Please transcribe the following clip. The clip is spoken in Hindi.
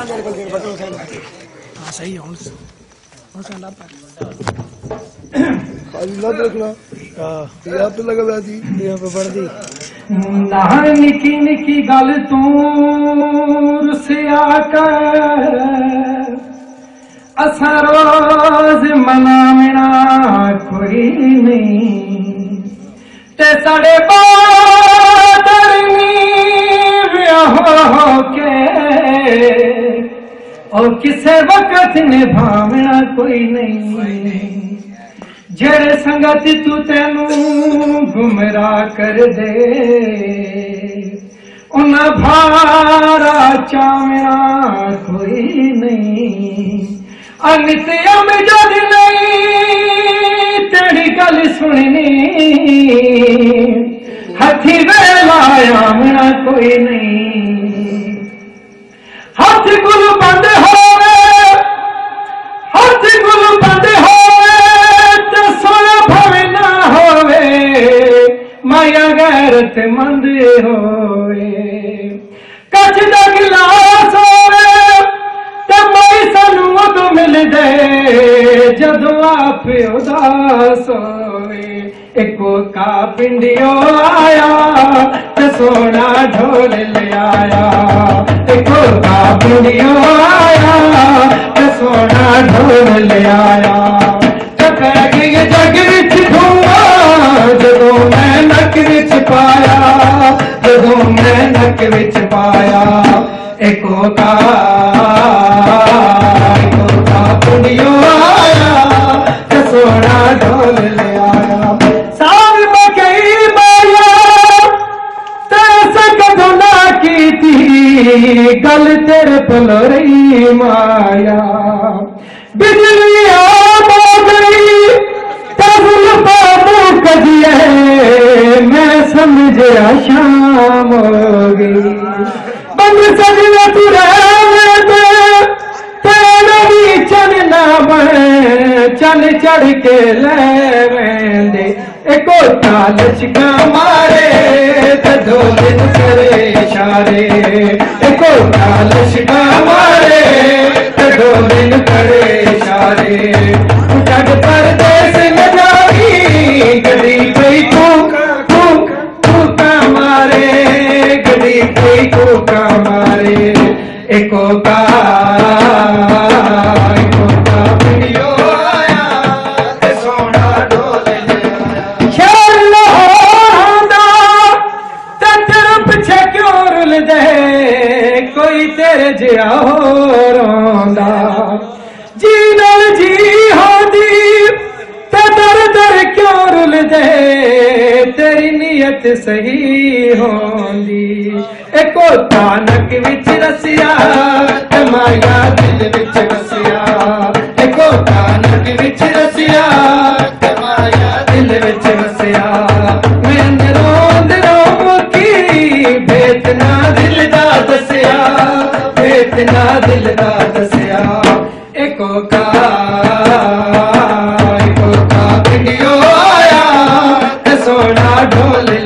हाँ सही है यहाँ पे लगा जी यहाँ पे बढ़ दी निकी निकी गल तू रुसिया कर असा रोज मनावना कोई नहीं ते साढ़े बादरनी हो के और किसे वक्त निभावना कोई नहीं जेड़े संगत तू तेनू गुमराह कर दे उन भारा चावना कोई नहीं अनित्यम जद नहीं तेरी गल सुननी हथी वेला आमना कोई नहीं हाथ गुल बंद होवे हाथ गुल बंद होवे ते सोना भवे ना होवे माया गैरत मंद होवे कच दा गिलास होवे ते मई सानू उदों मिल दे जदों आप उदास होवे एको का पिंडियो आया ते सोना ढोल ले आया एको का पिंडियो आया ते सोना ढोल ले आया पै गई जग विच धुआं जदों मैं नक विच पाया जदों मैं नक विच पाया एको का पिंडियो आया ते सोना ढोल ले आया गल तेरे पल रही माया बिजली आ गई तबुल बाबू कजिए मैं समझा शाम हो गई बंद सजना तू भी चल ना चल चढ़ के ले वेंदे एको तालच का मारे दो दिन करे इशारे एको तालच का मारे दो दिन करे इशारे जग परदेस न जाई गड़ी कोई कूका मारे गड़ी कोई कूका मारे एको का वीडियो आया ते सोना ढोल ले आया शहर लाहौर ते तेरे पीछे क्यों रुल दे कोई तेरे जिया हो रोंदा जी नाल जी होंदी ते दर दर क्यों रुल दे तेरी नीयत सही होंदी एको तानक विच रसिया ते माया दिल विच बसिया एको तानक विच रसिया ते माया दिल विच बसिया मैं रोंद रोकी भेत ना दिल दा दसिया भेत ना दिल दा दसिया एको का वीडियो आया ते सोना ढोल